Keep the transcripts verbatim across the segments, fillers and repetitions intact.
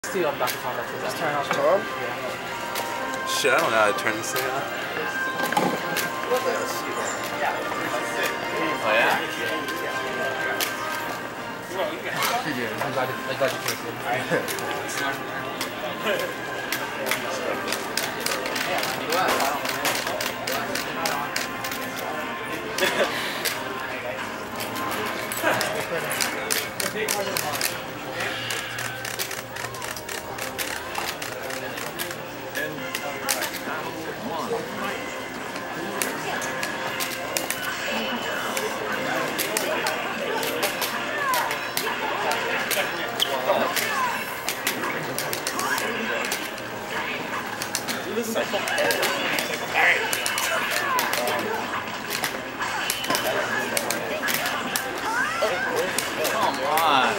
Steal up back to combat. Just turn off Tom? Yeah. Shit, I don't know how to turn this thing on. What the hell? Oh yeah? I'm glad, I'm glad you picked Come on.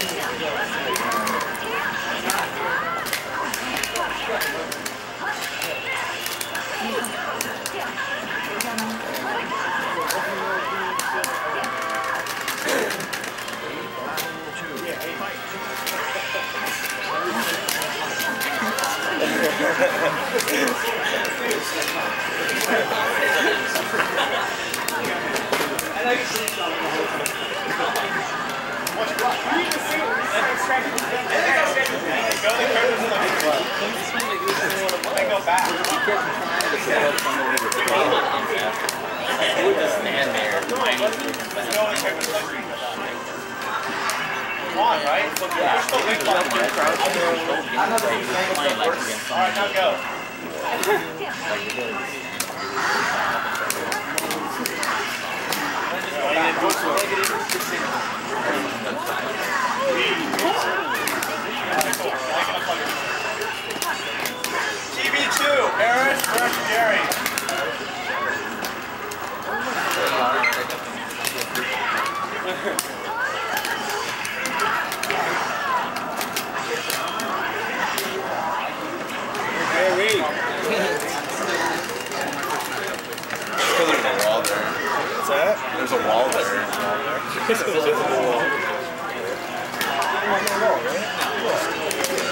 T V two, Harris versus Jerry. There's a wall there. What's that? There's a wall there. There's a wall. On the wall, right?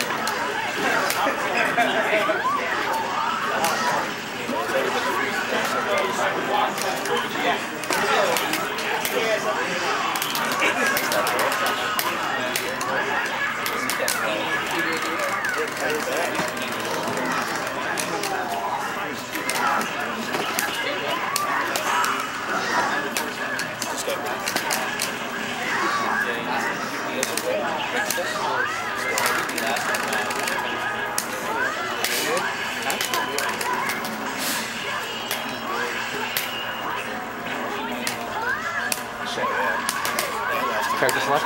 Character select.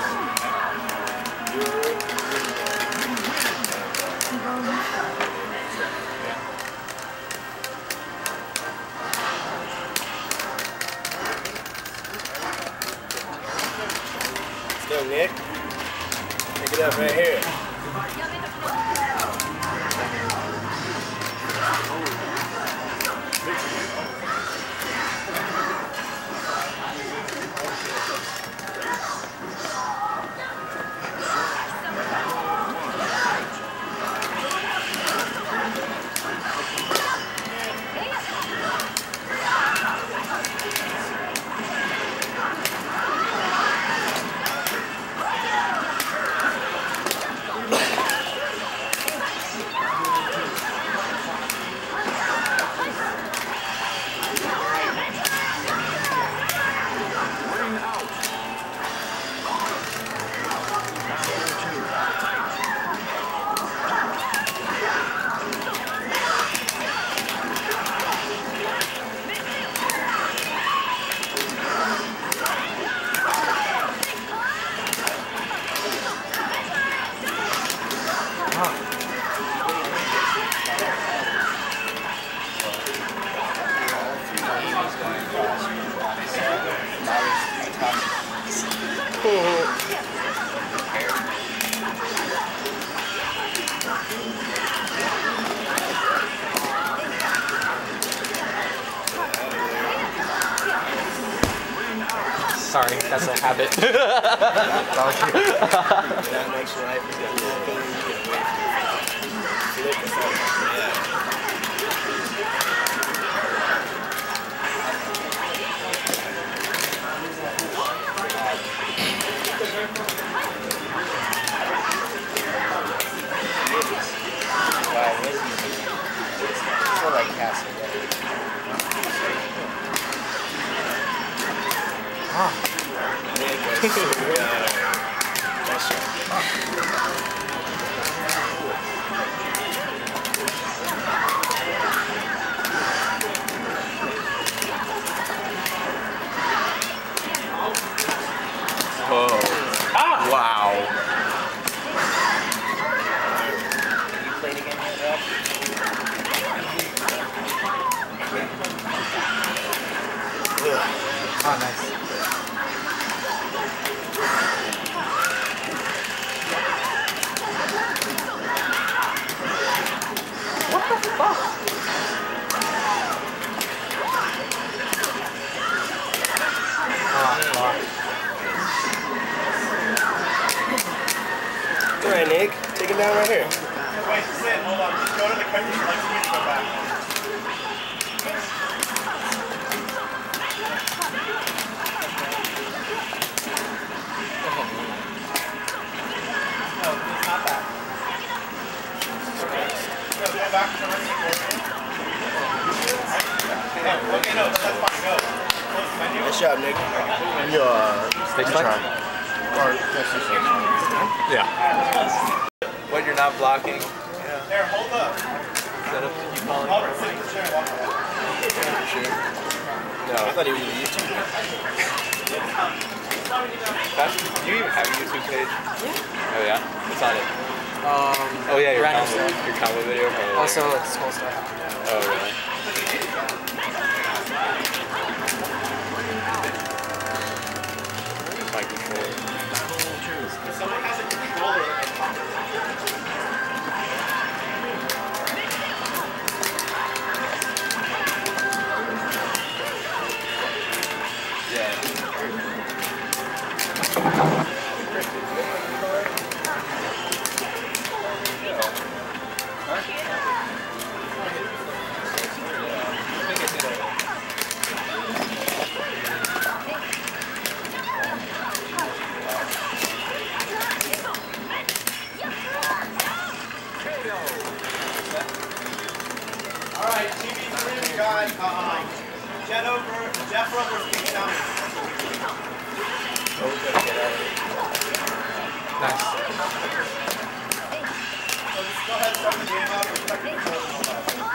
Let's go, Nick. Pick it up right here. Sorry, that's a habit. That makes life Ah, nice. What the fuck? Ah, fuck. All right, Nick. Take him down right here. Wait, sit, hold on. Just go to the character selection and go back. No, it's not that. No, go back to the rest of the No, okay, no, that's fine, go. Close the menu. Nice job, Nick. You, uh, Steak slice? Or, that's just Yeah. When you're not blocking. There, hold up. Set up to keep calling. Albert, sit in the chair and walk away. sure. No. I thought he was a YouTuber. That's, do you even have a YouTube page? Yeah. Oh yeah? What's on it? Um, Oh yeah, your random combo, stuff. your combo video. Oh, Also, it's school stuff. oh really? My controller. Someone has a controller. Alright, T V three, we got um, Jet over, Jeffro versus King Salmon. Nice. So just go ahead and start the game out, respect the controls and all that.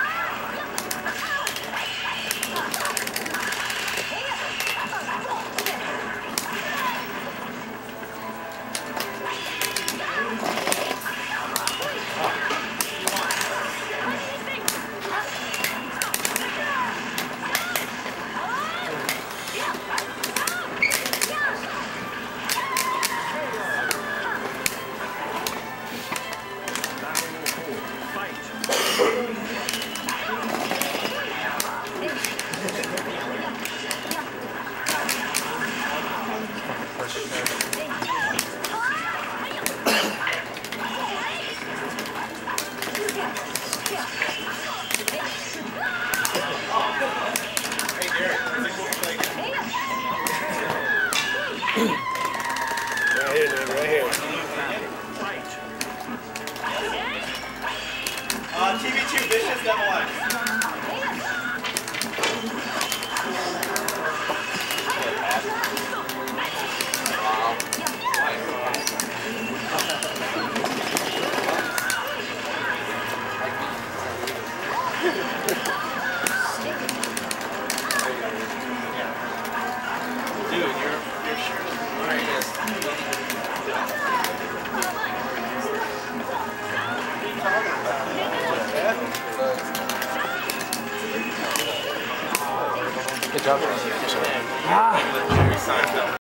Right here, Nick. Right here. Uh, T V two, Vicious Devil X. Dude, your your shirt is wearing this. Good job. Ah.